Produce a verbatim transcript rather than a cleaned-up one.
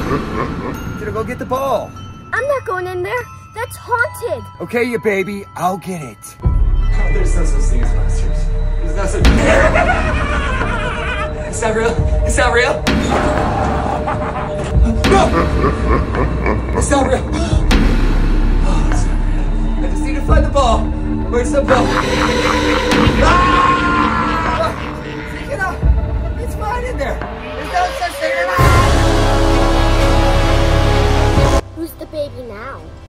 Gonna go get the ball. I'm not going in there. That's haunted. Okay, you baby, I'll get it. Oh, there's no such thing as monsters. There's no such. Is that real? Is that real? No! It's not real. Oh, it's not real. I just need to find the ball. Where's the ball? Ah!